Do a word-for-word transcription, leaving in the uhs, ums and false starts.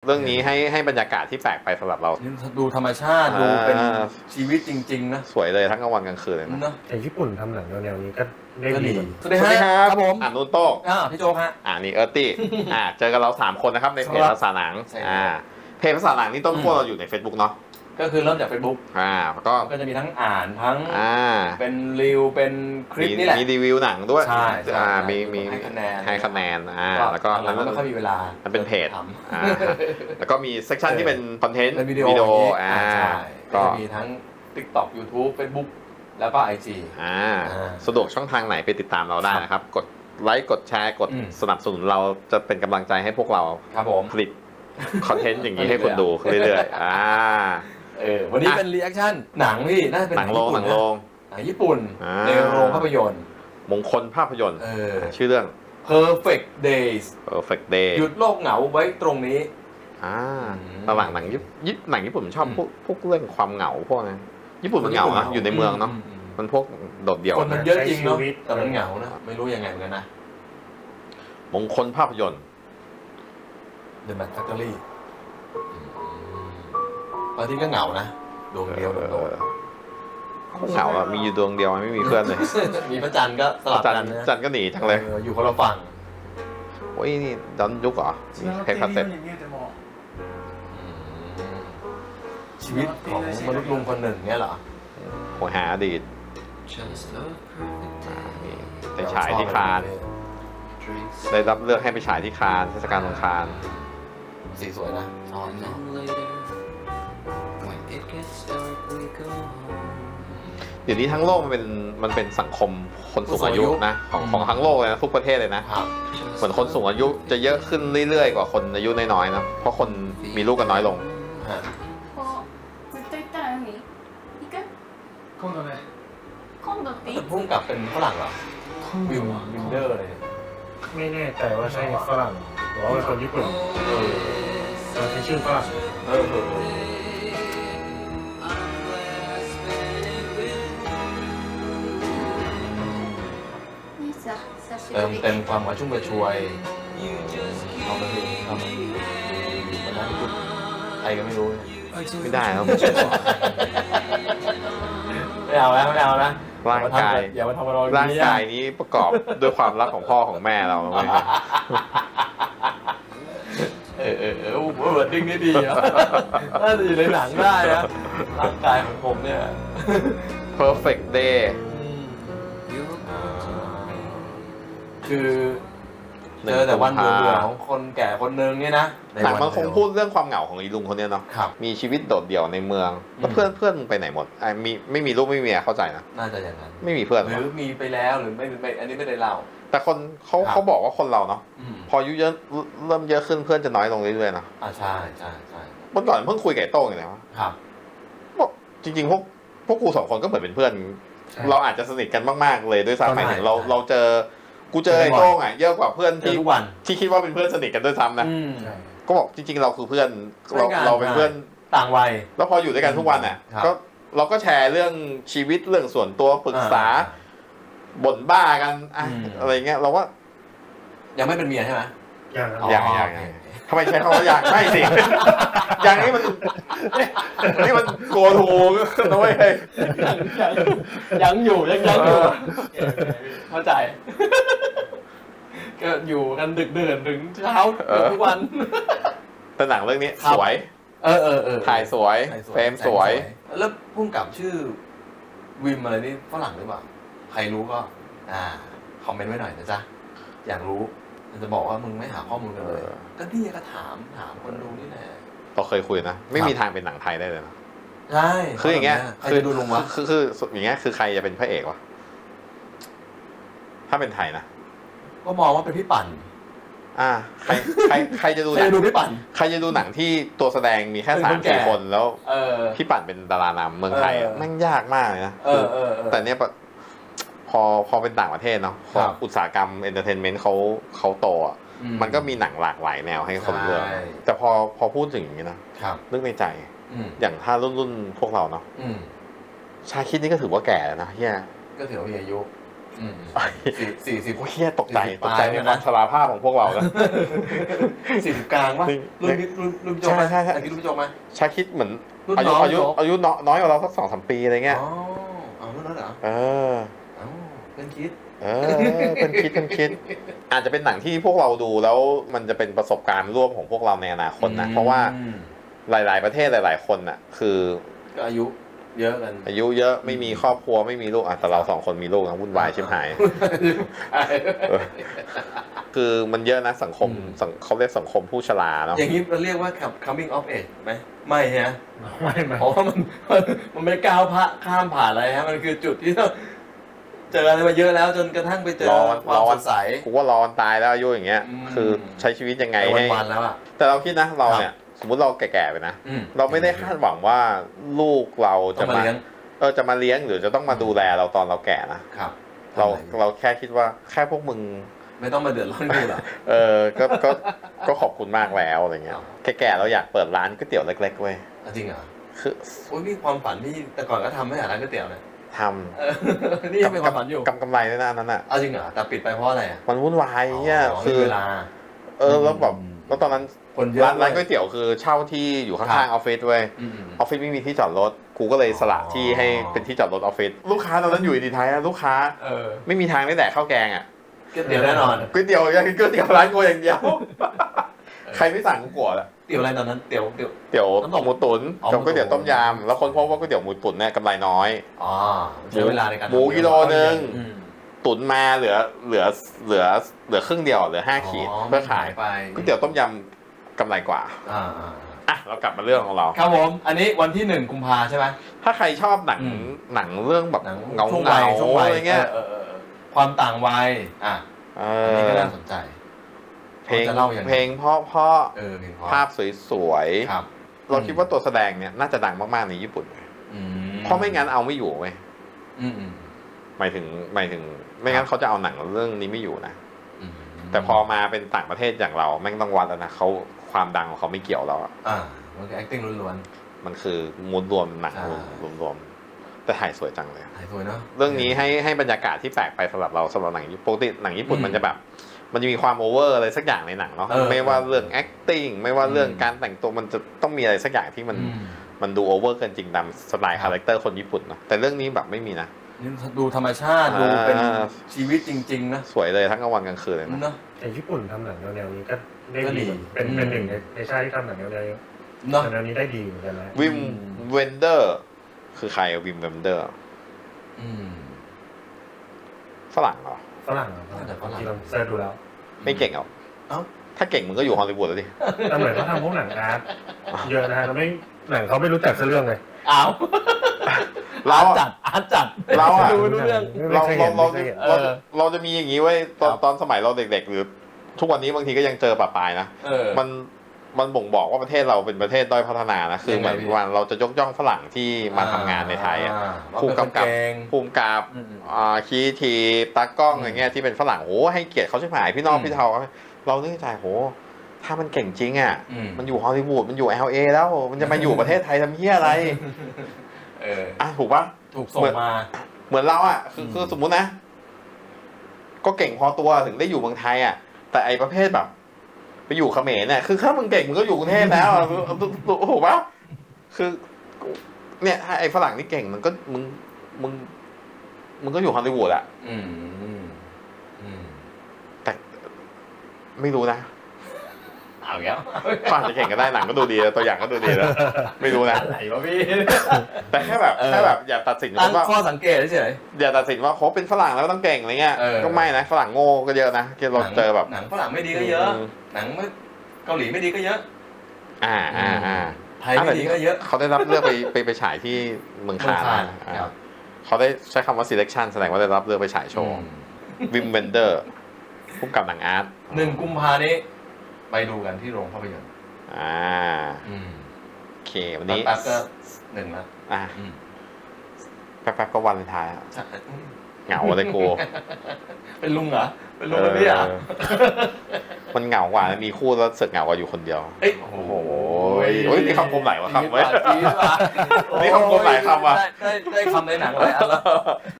รื่องนี้ให้ให้บรรยากาศที่แปลกไปสำหรับเราดูธรรมชาติดูเป็นชีวิตจริงๆนะสวยเลยทั้งกลางวันกลางคืนเลยนะแต่ญี่ปุ่นทำหนังแนวนี้ก็ได้ดีสวัสดีครับผมอ่านุนโต้อ่าพี่โจ๊กฮะอ่านี่เอิร์ตี้อ่าเจอกันเราสามคนนะครับในเพจภาษาหนังอ่าเพจภาษาหนังนี่ต้นขั้วเราอยู่ใน Facebook เนาะก็คือเริ่มจาก Facebook อ่าก็ก็จะมีทั้งอ่านทั้งอ่าเป็นรีวเป็นคลิปนี่แหละมีรีวิวหนังด้วยใช่อ่ามีมีให้คะแนนให้คะแนนอ่าแล้วก็แล้วก็มีเวลามันเป็นเพจอ่าแล้วก็มีเซกชันที่เป็นคอนเทนต์วิดีโออ่าก็มีทั้ง TikTok YouTube Facebook แล้วก็ ไอ จีอ่าสะดวกช่องทางไหนไปติดตามเราได้นะครับกดไลค์กดแชร์กดสนับสนุนเราจะเป็นกำลังใจให้พวกเราครับผมผลิตคอนเทนต์อย่างนี้ให้คนดูเรื่อยๆอ่าเออวันนี้เป็นรีแอคชั่นหนังพี่น่าจะเป็นหนังโรงหนังโรงหนังญี่ปุ่นในโรงภาพยนตร์มงคลภาพยนตร์ชื่อเรื่อง Perfect Days Perfect Day หยุดโลกเหงาไว้ตรงนี้อ่าระหว่างหนังญี่ปุ่นหนังญี่ปุ่นชอบพวกพวกเรื่องความเหงาพวกนั้นญี่ปุ่นมันเหงานะอยู่ในเมืองเนาะมันพวกโดดเดี่ยวคนมันเยอะจริงเนาะแต่มันเหงานะไม่รู้ยังไงเหมือนกันนะมงคลภาพยนตร์ The Mad Factory ตอนที่ก็เหงานะดวงเดียวโดดเหงาอะมีอยู่ดวงเดียวไม่มีเพื่อนเลยมีพระจันทร์ก็สลับกันนะจันทร์ก็หนีจังเลยอยู่คนละฝั่งโอ้ยนี่ดอนยุกเหรอเทคคาสเซ็ตชีวิตของมนุษย์ลุงคนหนึ่งเนี่ยเหรอโหหาอดีตไปฉายที่คานได้รับเลือกให้ไปฉายที่คานเทศกาลสงกรานต์สีสวยนะเดี๋ยวนี้ทั้งโลกมันเป็นมันเป็นสังคมคนสูงอายุนะของของทั้งโลกเลยนะทุกประเทศเลยนะเหมือนคนสูงอายุจะเยอะขึ้นเรื่อยๆกว่าคนอายุน้อยๆนะเพราะคนมีลูกกันน้อยลงพุ่งกลับเป็นฝรั่งเหรอวิววินเดอร์อะไรไม่แน่ใจว่าใช่ฝรั่งหรือว่าเป็นคนญี่ปุ่นเออเราใช้ชื่อฝรั่งเออเติมเต็มความกระชุ่มกระชวยเอาไปเลยเอาไปมันน่าพูดใครก็ไม่รู้ไม่ได้ครับไม่เอาแล้วไม่เอานะร่างกายอย่ามาทำอะไรร่างกายนี้ประกอบด้วยความรักของพ่อของแม่เราเออเออเออเวิร์ดดิ้งนี่ดีอ่ะน่าจะอยู่ในหนังได้นะร่างกายของผมเนี่ย Perfect Day คือเจอแต่วันเบื่อของคนแก่คนนึงเนี่ยนะหนังมันคงพูดเรื่องความเหงาของอีลุงคนนี้เนาะมีชีวิตโดดเดี่ยวในเมืองแล้วเพื่อนเพื่อนไปไหนหมดไอ้มีไม่มีลูกไม่มีเมียเข้าใจนะน่าจะอย่างนั้นไม่มีเพื่อนหรือมีไปแล้วหรือไม่ไม่อันนี้ไม่ได้เล่าแต่คนเขาเขาบอกว่าคนเราเนาะพออายุเยอะเริ่มเยอะขึ้นเพื่อนจะน้อยลงเรื่อยๆนะอ่าใช่ใช่ใช่เมื่อก่อนเพิ่งคุยกับไอ้โต้งอย่างเงี้ยครับบอกจริงๆพวกพวกกูสองคนก็เหมือนเป็นเพื่อนเราอาจจะสนิทกันมากๆเลยด้วยซ้ำหมายถึงเราเราเจอกูเจอไอ้โต้งอ่ะเยอะกว่าเพื่อนที่ที่คิดว่าเป็นเพื่อนสนิทกันด้วยซ้ำนะก็บอกจริงๆเราคือเพื่อนเราเราเป็นเพื่อนต่างวัยแล้วพออยู่ด้วยกันทุกวันอ่ะก็เราก็แชร์เรื่องชีวิตเรื่องส่วนตัวปรึกษาบ่นบ้ากันอะไรเงี้ยเราว่ายังไม่เป็นเมียใช่ไหมยังยังยังทำไมใช้คำว่ายังไม่สิยังนี่มันนี่มันโกทูนะเว้ยยังอยู่ยังยังอยู่เข้าใจก็อยู่กันดึกดื่นถึงเช้าทุกวันแต่หนังเรื่องนี้สวยเออเออเออถ่ายสวยเฟรมสวยแล้วพุ่งกับชื่อวิมอะไรนี่ฝรั่งหรือเปล่าใครรู้ก็อ่าคอมเมนต์ไว้หน่อยนะจ๊ะอยากรู้จะบอกว่ามึงไม่หาข้อมูลกันเลยก็นี่ก็ถามถามคนดูนี่แหละเราเคยคุยนะไม่มีทางเป็นหนังไทยได้เลยนะใช่คืออย่างเงี้ยคือดูลุงวะคือคืออย่างเงี้ยคือใครจะเป็นพระเอกวะถ้าเป็นไทยนะก็มองว่าเป็นพี่ปั่นอ่าใครใครใครจะดูใครดูพี่ปั่นใครจะดูหนังที่ตัวแสดงมีแค่สามสี่คนแล้วพี่ปั่นเป็นดารานำเมืองไทยแม่งยากมากเลยนะแต่เนี้ยพอพอเป็นต่างประเทศเนาะอุตสาหกรรมเอนเตอร์เทนเมนต์เขาเขาโตอ่ะมันก็มีหนังหลากหลายแนวให้คนเลือกแต่พอพอพูดถึงอย่างนี้นะนึกในใจอย่างถ้ารุ่นรุ่นพวกเราเนาะชาคิดนี่ก็ถือว่าแก่แล้วนะเฮียก็ถือว่ามีอายุสี่สิบโอ้ยเฮียตกใจตกใจในความชราภาพของพวกเราแล้วสี่สิบกลางวะรุ่นรุ่นรุ่นโจมไหมใช่ใช่รุ่นโจมไหมชาคิดเหมือนอายุอายุอายุน้อยกว่าเราสักสองสามปีอะไรเงี้ยอ๋อเอารุ่นนั้นเหรอเออเป็นคิดเออเป็นคิดเป็นคิดอาจจะเป็นหนังที่พวกเราดูแล้วมันจะเป็นประสบการณ์ร่วมของพวกเราในอนาคตนะเพราะว่าหลายๆประเทศหลายๆคนน่ะคือก็อายุเยอะกันอายุเยอะไม่มีครอบครัวไม่มีลูกอ่ะแต่เราสองคนมีลูกนะวุ่นวายชิบหายคือมันเยอะนะสังคมเขาเรียกสังคมผู้ชราเนาะอย่างนี้เราเรียกว่า coming of age ไหมไม่ฮะไม่ไม่เพราะว่ามันมันไม่ก้าวพระข้ามผ่านอะไรฮะมันคือจุดที่เราเจออะไรมาเยอะแล้วจนกระทั่งไปเจอความสดใสกูว่าร้อนตายแล้วอายุอย่างเงี้ยคือใช้ชีวิตยังไงให้วันๆแล้วอะแต่เราคิดนะเราเนี่ยสมมุติเราแก่ๆไปนะเราไม่ได้คาดหวังว่าลูกเราจะมาเออจะมาเลี้ยงหรือจะต้องมาดูแลเราตอนเราแก่นะครับเราเราแค่คิดว่าแค่พวกมึงไม่ต้องมาเดือดร้อนกูหรอเออก็ก็ก็ขอบคุณมากแล้วอะไรเงี้ยแก่ๆเราอยากเปิดร้านก๋วยเตี๋ยวเล็กๆเว้ยจริงเหรอคือโอ้ยนี่ความฝันที่แต่ก่อนก็ทำไม่ใช่ร้านก๋วยเตี๋ยวเนี่ยทำนี่ยังเป็นความฝันอยู่กำกำไรด้วยนะนั้นอ่ะเอาจริงเหรอแต่ปิดไปเพราะอะไรมันวุ่นวายเนี่ยคือเวลาเออแล้วแบบแล้วตอนนั้นร้านร้านก๋วยเตี๋ยวคือเช่าที่อยู่ข้างๆออฟฟิศเว้ยออฟฟิศไม่มีที่จอดรถกูก็เลยสละที่ให้เป็นที่จอดรถออฟฟิศลูกค้าตอนนั้นอยู่ดีไทยลูกค้าไม่มีทางได้แดกข้าวแกงอ่ะก๋วยเตี๋ยวแน่นอนก๋วยเตี๋ยวยังก๋วยเตี๋ยวร้านกูอย่างเดียวใครไม่สั่งกูกลัวละเตี๋ยวอะไรตอนนั้นเตี๋ยวเตี๋ยวเตี๋ยวหมูตุ๋นกับก๋วยเตี๋ยวต้มยำแล้วคนพบว่าก๋วยเตี๋ยวหมูตุ๋นเนี่ยกำไรน้อยอ๋อใช้เวลาในการหมูกิโลนึงตุ๋นมาเหลือเหลือเหลือเหลือครึ่งเดียวเหลือห้าขีดเพื่อขายไปก๋วยเตี๋ยวต้มยำกำไรกว่าอ่าอ่ะเรากลับมาเรื่องของเราครับผมอันนี้วันที่หนึ่งกุมภาใช่ไหมถ้าใครชอบหนังหนังเรื่องแบบเงาเงาอะไรเงี้ยความต่างวัยอ่ะอันนี้ก็น่าสนใจเพลงเพลงเพราะเพราะภาพสวยๆเราคิดว่าตัวแสดงเนี่ยน่าจะดังมากๆในญี่ปุ่นเพราะไม่งั้นเอาไม่อยู่เว้ยหมายถึงหมายถึงไม่งั้นเขาจะเอาหนังเรื่องนี้ไม่อยู่นะแต่พอมาเป็นต่างประเทศอย่างเราแม่งต้องวัดแล้วนะเขาความดังของเขาไม่เกี่ยวแล้วอ่ามันคือ acting ล้วนๆมันคือมูดรวมหนังรวมๆแต่ถ่ายสวยจังเลยถ่ายสวยเนาะเรื่องนี้ให้ให้บรรยากาศที่แปลกไปสำหรับเราสำหรับหนังปกติหนังญี่ปุ่นมันจะแบบมันจะมีความโอเวอร์อะไรสักอย่างในหนังเนาะไม่ว่าเรื่อง acting ไม่ว่าเรื่องการแต่งตัวมันจะต้องมีอะไรสักอย่างที่มันมันดูโอเวอร์เกินจริงตามสไตล์คาแรคเตอร์คนญี่ปุ่นนะแต่เรื่องนี้แบบไม่มีนะดูธรรมชาติดูเป็นชีวิตจริงๆนะสวยเลยทั้งกลางวันกลางคืนเลยนะแต่ญี่ปุ่นทำหนังแนวๆนี้ก็ได้ดีเป็นเป็นหนึ่งในชาติที่ทำหนังแนวๆนี้แนวนี้ได้ดีเหมือนกันนะวิมเวนเดอร์คือใครวิมเวนเดอร์ฝรั่งเหรอฝรั่งเหรอแต่ฝรั่งเซิร์ชดูแล้วไม่เก่งหรอถ้าเก่งมึงก็อยู่ฮอลลีวูดแล้วดิแต่เหมือนเขาทำพวกหนังอาร์ตเยอะนะฮะเราไม่หนังเขาไม่รู้จักเรื่องเลยอ้าวเราจัดอาร์ตจัดเราดูเรื่องเราเราเราเราจะมีอย่างนี้ไว้ตอนตอนสมัยเราเด็กๆหรือทุกวันนี้บางทีก็ยังเจอปะปายนะมันมันบ่งบอกว่าประเทศเราเป็นประเทศด้อยพัฒนานะคือเหมือนวันเราจะยกย่องฝรั่งที่มาทำงานในไทยอ่ะภูมิกับภูมิกับคีทีตากล้องอย่างเงี้ยที่เป็นฝรั่งโอ้ให้เกียรติเขาใช่ไหมพี่น้องพี่เทาเราเนื่องใจโหถ้ามันเก่งจริงอ่ะมันอยู่ฮอลลีวูดมันอยู่ แอล เอ แล้วมันจะมาอยู่ประเทศไทยทำเหี้ยอะไรเอออ่ะถูกปะถูกส่งมาเหมือนเราอ่ะคือคือสมมุตินะก็เก่งพอตัวถึงได้อยู่เมืองไทยอ่ะแต่ไอประเภทแบบไปอยู่เขมรเนี่ยคือถ้ามึงเก่งมึงก็อยู่กรุงเทพแล้วถูกปะคือเนี่ยถ้าไอฝรั่งนี่เก่งมันก็มึงมึงมึงก็อยู่ฮอลลีวูดอ่ะแต่ไม่รู้นะเอาแล้วฝรั่งจะเก่งก็ได้หนังก็ดูดีแล้วตัวอย่างก็ดูดีแล้วไม่รู้นะอะไรวะพี่แต่แค่แบบแค่แบบอย่าตัดสินว่าข้อสังเกตเฉยอย่าตัดสินว่าเขาเป็นฝรั่งแล้วต้องเก่งอะไรเงี้ยก็ไม่นะฝรั่งโง่ก็เยอะนะที่เราเจอแบบหนังฝรั่งไม่ดีก็เยอะหนังเกาหลีไม่ดีก็เยอะอ่าอ่าอ่าไทยไม่ดีก็เยอะเขาได้รับเลือกไปไปไปฉายที่เมืองคานเขาได้ใช้คำว่า selection แสดงว่าได้รับเลือกไปฉายโชว์วิมเวนเดอร์พุ่มกับหนังอาร์ตหนึ่งกุมภานี้ไปดูกันที่โรงภาพยนตร์อ่าโอเควันนี้แป๊บก็หนึ่งแล้วอ่าแป๊บๆก็วันท้ายอ่ะเหงาเลยกูเป็นลุงเหรอเป็นลุงคนนี้อ่ะมันเหงากว่ามีคู่แล้วเสือกเหงากว่าอยู่คนเดียวเอ้ยโอ้โหเฮ้ยนี่คำคมไหนวะครับเว้ยนี่คำคมไหนคำวะได้ได้คำในหนังเลย